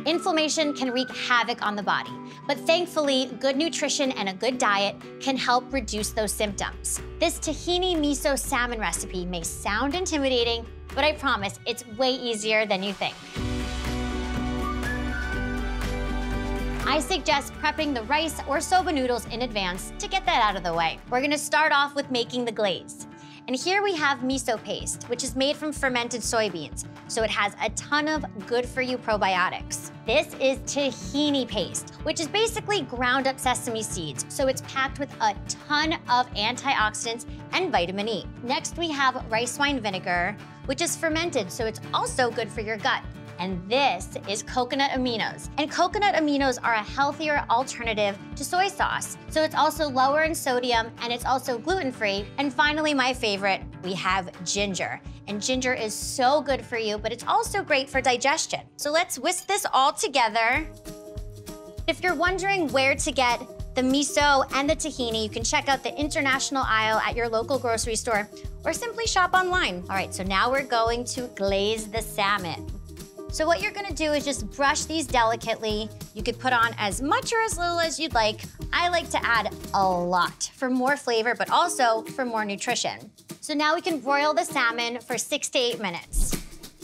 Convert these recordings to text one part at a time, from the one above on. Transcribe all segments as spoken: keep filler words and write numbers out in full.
Inflammation can wreak havoc on the body, but thankfully, good nutrition and a good diet can help reduce those symptoms. This tahini miso salmon recipe may sound intimidating, but I promise it's way easier than you think. I suggest prepping the rice or soba noodles in advance to get that out of the way. We're gonna start off with making the glaze. And here we have miso paste, which is made from fermented soybeans, so it has a ton of good-for-you probiotics. This is tahini paste, which is basically ground up sesame seeds, so it's packed with a ton of antioxidants and vitamin E. Next, we have rice wine vinegar, which is fermented, so it's also good for your gut. And this is coconut aminos. And coconut aminos are a healthier alternative to soy sauce. So it's also lower in sodium and it's also gluten-free. And finally, my favorite, we have ginger. And ginger is so good for you, but it's also great for digestion. So let's whisk this all together. If you're wondering where to get the miso and the tahini, you can check out the international aisle at your local grocery store or simply shop online. All right, so now we're going to glaze the salmon. So what you're gonna do is just brush these delicately. You could put on as much or as little as you'd like. I like to add a lot for more flavor, but also for more nutrition. So now we can broil the salmon for six to eight minutes.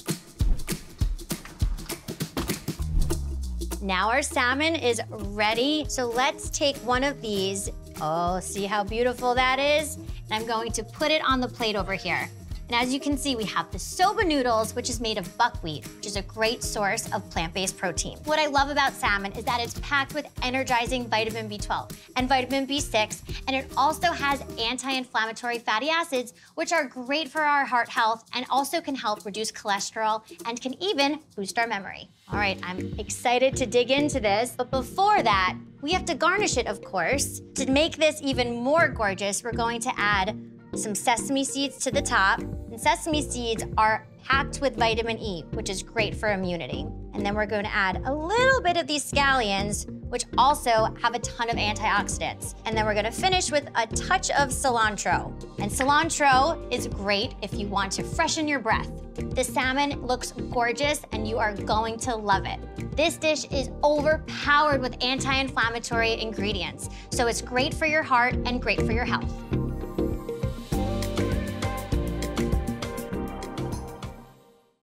Now our salmon is ready. So let's take one of these. Oh, see how beautiful that is? And I'm going to put it on the plate over here. And as you can see, we have the soba noodles, which is made of buckwheat, which is a great source of plant-based protein. What I love about salmon is that it's packed with energizing vitamin B twelve and vitamin B six, and it also has anti-inflammatory fatty acids, which are great for our heart health and also can help reduce cholesterol and can even boost our memory. All right, I'm excited to dig into this, but before that, we have to garnish it, of course. To make this even more gorgeous, we're going to add some sesame seeds to the top. And sesame seeds are packed with vitamin E, which is great for immunity. And then we're going to add a little bit of these scallions, which also have a ton of antioxidants. And then we're gonna finish with a touch of cilantro. And cilantro is great if you want to freshen your breath. The salmon looks gorgeous and you are going to love it. This dish is overpowered with anti-inflammatory ingredients, so it's great for your heart and great for your health.